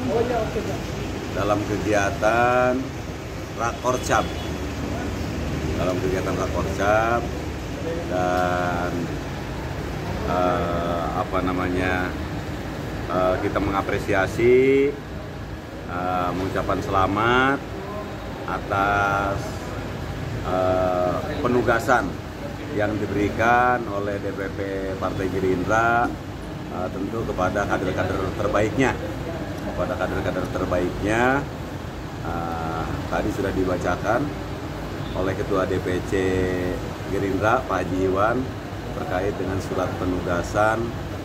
dalam kegiatan Rakorcap. Dan kita mengapresiasi, mengucapkan selamat atas penugasan yang diberikan oleh DPP Partai Gerindra, tentu kepada kader-kader terbaiknya. Tadi sudah dibacakan oleh Ketua DPC Gerindra Pak Haji Iwan terkait dengan surat penugasan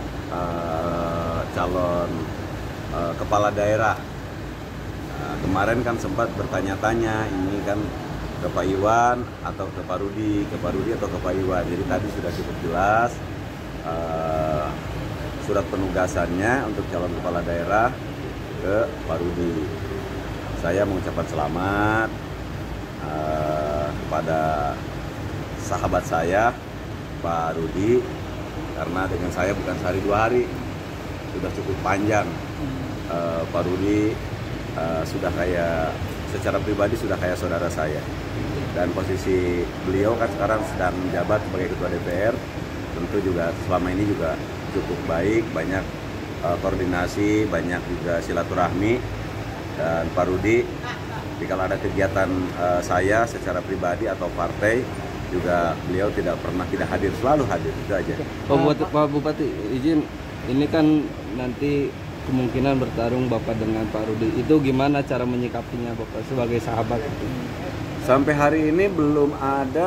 calon kepala daerah. Kemarin kan sempat bertanya-tanya, ini kan ke Pak Iwan atau ke Pak Rudi atau ke Pak Iwan. Jadi tadi sudah cukup jelas surat penugasannya untuk calon kepala daerah ke Pak Rudi. Saya mengucapkan selamat kepada sahabat saya Pak Rudi, karena dengan saya bukan sehari dua hari, sudah cukup panjang. Pak Rudi sudah kayak, secara pribadi sudah kayak saudara saya, dan posisi beliau kan sekarang sedang menjabat sebagai Ketua DPR, tentu juga selama ini juga cukup baik, banyak koordinasi, banyak juga silaturahmi. Dan Pak Rudi, kalau ada kegiatan saya secara pribadi atau partai, juga beliau tidak pernah tidak hadir, selalu hadir, itu aja. Pak Bupati, izin, ini kan nanti kemungkinan bertarung Bapak dengan Pak Rudi, itu gimana cara menyikapinya Bapak sebagai sahabat? Sampai hari ini belum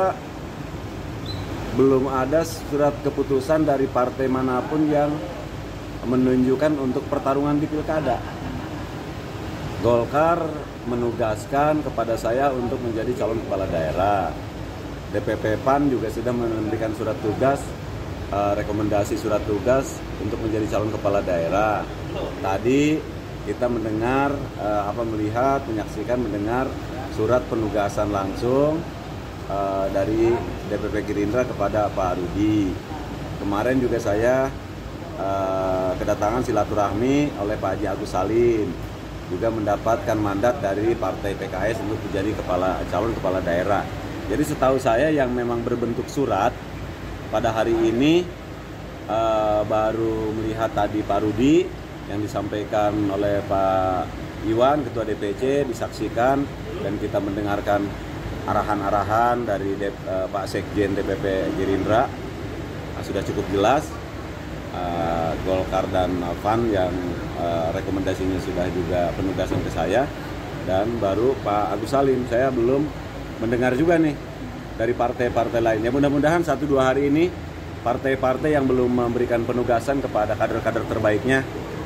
ada surat keputusan dari partai manapun yang menunjukkan untuk pertarungan di pilkada. Golkar menugaskan kepada saya untuk menjadi calon kepala daerah. DPP PAN juga sudah memberikan surat tugas, rekomendasi surat tugas untuk menjadi calon kepala daerah. Tadi kita mendengar, mendengar surat penugasan langsung dari DPP Gerindra kepada Pak Rudi. Kemarin juga saya kedatangan silaturahmi oleh Pak Haji Agus Salim, juga mendapatkan mandat dari Partai PKS untuk menjadi calon kepala daerah. Jadi setahu saya yang memang berbentuk surat pada hari ini baru melihat tadi Pak Rudi yang disampaikan oleh Pak Iwan, Ketua DPC, disaksikan, dan kita mendengarkan arahan-arahan dari Pak Sekjen DPP Gerindra. Sudah cukup jelas, Golkar dan PAN yang rekomendasinya sudah juga penugasan ke saya, dan baru Pak Agus Salim. Saya belum mendengar juga nih dari partai-partai lainnya. Mudah-mudahan 1-2 hari ini partai-partai yang belum memberikan penugasan kepada kader-kader terbaiknya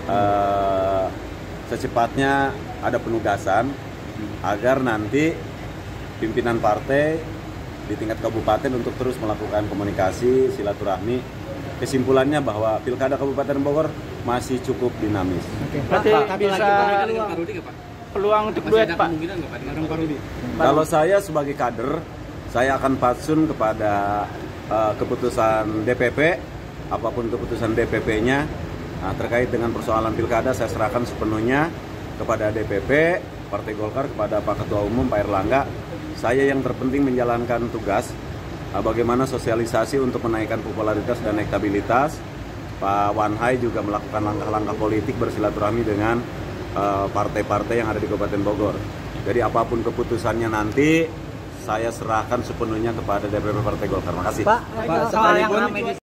secepatnya ada penugasan, agar nanti pimpinan partai di tingkat kabupaten untuk terus melakukan komunikasi, silaturahmi. Kesimpulannya bahwa Pilkada Kabupaten Bogor masih cukup dinamis. Berarti bisa peluang untuk duet, Pak? Kalau saya sebagai kader, saya akan patsun kepada keputusan DPP, apapun keputusan DPP-nya. Terkait dengan persoalan pilkada, saya serahkan sepenuhnya kepada DPP Partai Golkar, kepada Pak Ketua Umum Pak Erlangga. Saya yang terpenting menjalankan tugas bagaimana sosialisasi untuk menaikkan popularitas dan elektabilitas. Pak Wanhai juga melakukan langkah-langkah politik bersilaturahmi dengan partai-partai yang ada di Kabupaten Bogor. Jadi apapun keputusannya nanti, saya serahkan sepenuhnya kepada DPP Partai Golkar. Terima kasih. Pak, soal yang ramai